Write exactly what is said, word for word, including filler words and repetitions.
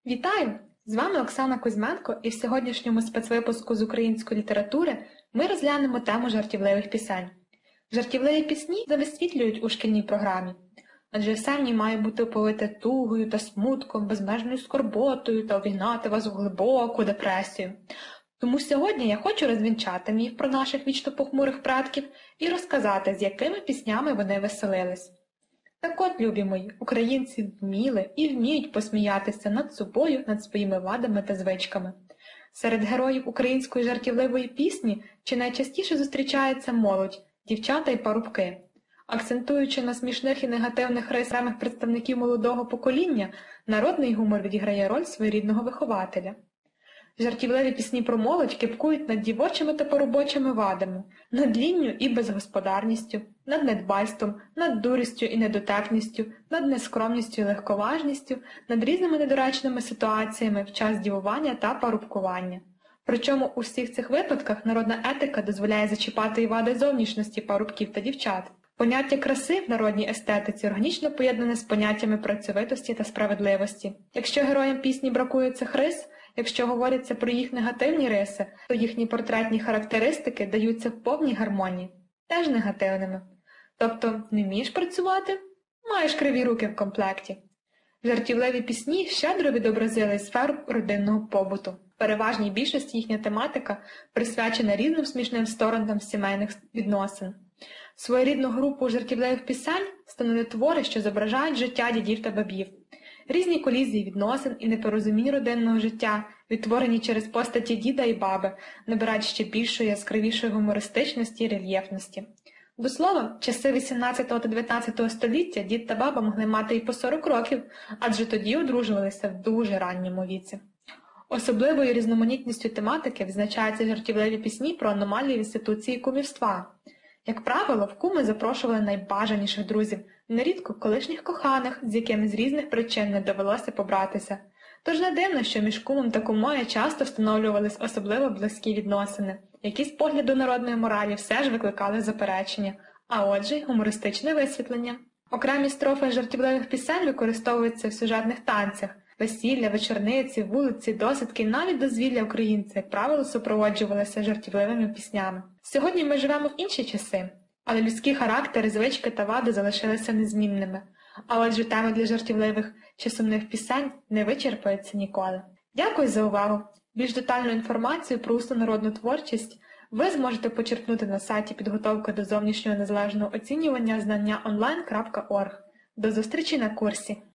Вітаю! З вами Оксана Кузьменко, і в сьогоднішньому спецвипуску з української літератури ми розглянемо тему жартівливих пісень. Жартівливі пісні зависвітлюють у шкільній програмі, адже все в ній має бути оповите тугою та смутком, безмежною скорботою та увігнати вас у глибоку депресію. Тому сьогодні я хочу розвінчати міф про наших вічно похмурих предків і розказати, з якими піснями вони веселились. Так от, любі мої, українці вміли і вміють посміятися над собою, над своїми вадами та звичками. Серед героїв української жартівливої пісні чи найчастіше зустрічається молодь, дівчата й парубки. Акцентуючи на смішних і негативних рисах представників молодого покоління, народний гумор відіграє роль своєрідного вихователя. Жартівливі пісні про молодь кипкують над дівочими та поробочими вадами, над лінню і безгосподарністю, над недбальством, над дурістю і недотепністю, над нескромністю і легковажністю, над різними недоречними ситуаціями в час дівування та парубкування. Причому у всіх цих випадках народна етика дозволяє зачіпати і вади зовнішності парубків та дівчат. Поняття краси в народній естетиці органічно поєднане з поняттями працьовитості та справедливості. Якщо героям пісні бракує цих рис, якщо говориться про їх негативні риси, то їхні портретні характеристики даються в повній гармонії, теж негативними. Тобто, не вмієш працювати? Маєш криві руки в комплекті. Жартівливі пісні щедро відобразили сферу родинного побуту. В переважній більшості їхня тематика присвячена різним смішним сторонам сімейних відносин. Своєрідну групу жартівливих пісень становлять твори, що зображають життя дідів та бабів. Різні колізії відносин і непорозумінь родинного життя, відтворені через постаті діда і баби, набирають ще більшої, яскравішої гумористичності і рельєфності. До слова, в часи вісімнадцятого та дев'ятнадцятого століття дід та баба могли мати і по сорок років, адже тоді одружувалися в дуже ранньому віці. Особливою різноманітністю тематики відзначаються жартівливі пісні про аномальні інституції кумівства. Як правило, в куми запрошували найбажаніших друзів, нерідко колишніх коханих, з якими з різних причин не довелося побратися. Тож не дивно, що між кумом та кумою часто встановлювались особливо близькі відносини, які з погляду народної моралі все ж викликали заперечення, а отже й гумористичне висвітлення. Окремі строфи жартівливих пісень використовуються в сюжетних танцях. Весілля, вечорниці, вулиці, досвідки і навіть дозвілля українців, як правило, супроводжувалися жартівливими піснями. Сьогодні ми живемо в інші часи, але людські характери, звички та вади залишилися незмінними, а отже теми для жартівливих чи сумних пісень не вичерпаються ніколи. Дякую за увагу! Більш детальну інформацію про усну народну творчість ви зможете почерпнути на сайті «Підготовка до зовнішнього незалежного оцінювання знання онлайн крапка орг». До зустрічі на курсі!